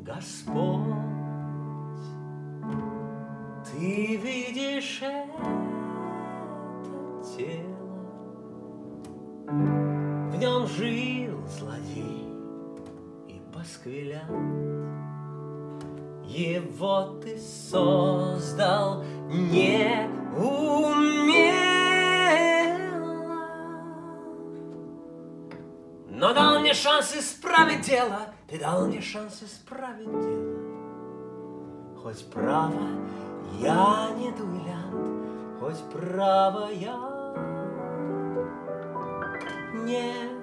Господь, ты видишь это тело, в нем жил злодей и пасквилянт. Его ты создал неумело, но дал мне шанс исправить дело. Ты дал мне шанс исправить дело. Хоть право я не дуэлянт, хоть право я не